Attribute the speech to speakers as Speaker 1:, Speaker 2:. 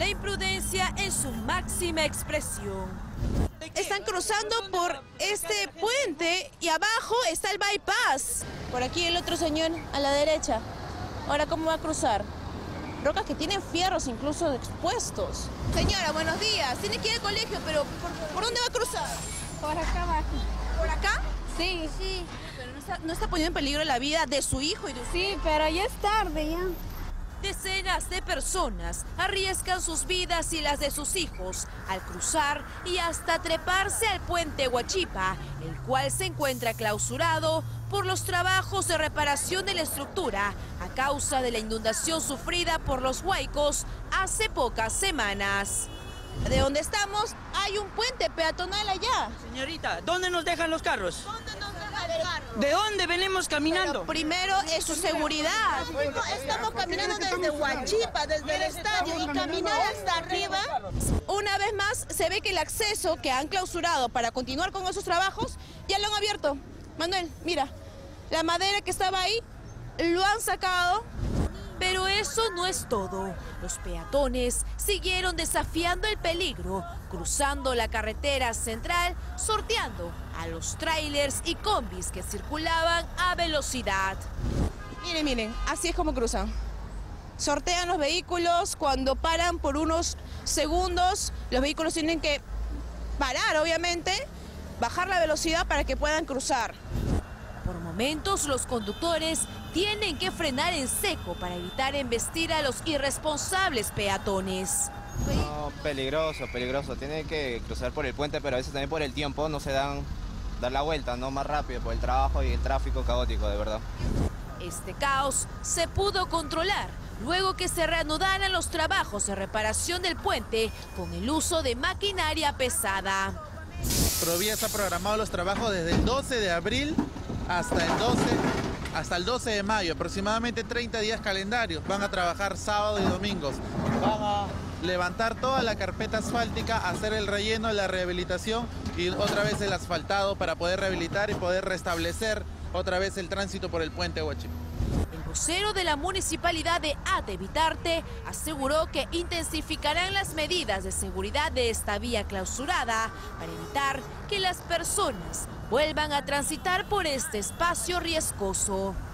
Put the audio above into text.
Speaker 1: La imprudencia en su máxima expresión. Están cruzando por este puente y abajo está el bypass. Por aquí el otro señor a la derecha. Ahora, ¿cómo va a cruzar? Rocas que tienen fierros incluso expuestos. Señora, buenos días. Tiene que ir al colegio, pero ¿por dónde va a cruzar?
Speaker 2: Por acá abajo.
Speaker 1: ¿Por acá?
Speaker 2: Sí, sí.
Speaker 1: Pero no está poniendo en peligro la vida de su hijo y de usted.
Speaker 2: Sí, pero ya es tarde ya.
Speaker 1: Decenas de personas arriesgan sus vidas y las de sus hijos al cruzar y hasta treparse al puente Huachipa, el cual se encuentra clausurado por los trabajos de reparación de la estructura a causa de la inundación sufrida por los huaicos hace pocas semanas. De donde estamos hay un puente peatonal allá.
Speaker 3: Señorita, ¿dónde nos dejan los carros?
Speaker 1: ¿Dónde nos dejan el carro?
Speaker 3: ¿De dónde venimos caminando?
Speaker 1: Pero primero es su seguridad.
Speaker 4: Estamos caminando desde Huachipa, desde el estadio, y caminar hasta arriba.
Speaker 1: Una vez más, se ve que el acceso que han clausurado para continuar con esos trabajos, ya lo han abierto. Manuel, mira, la madera que estaba ahí, lo han sacado. Pero eso no es todo. Los peatones siguieron desafiando el peligro, cruzando la carretera central, sorteando a los tráilers y combis que circulaban a velocidad. Miren, miren, así es como cruzan. Sortean los vehículos, cuando paran por unos segundos, los vehículos tienen que parar, obviamente, bajar la velocidad para que puedan cruzar. Por momentos, los conductores tienen que frenar en seco para evitar embestir a los irresponsables peatones.
Speaker 5: No, peligroso, peligroso. Tiene que cruzar por el puente, pero a veces también por el tiempo no se dar la vuelta, no más rápido, por el trabajo y el tráfico caótico, de verdad.
Speaker 1: Este caos se pudo controlar luego que se reanudaran los trabajos de reparación del puente con el uso de maquinaria pesada.
Speaker 6: Provía está programado los trabajos desde el 12 de abril hasta el 12 de mayo, aproximadamente 30 días calendarios. Van a trabajar sábados y domingos. Van a levantar toda la carpeta asfáltica, hacer el relleno, la rehabilitación y otra vez el asfaltado para poder rehabilitar y poder restablecer otra vez el tránsito por el puente Huachipa.
Speaker 1: El vocero de la municipalidad de Ate Vitarte aseguró que intensificarán las medidas de seguridad de esta vía clausurada para evitar que las personas vuelvan a transitar por este espacio riesgoso.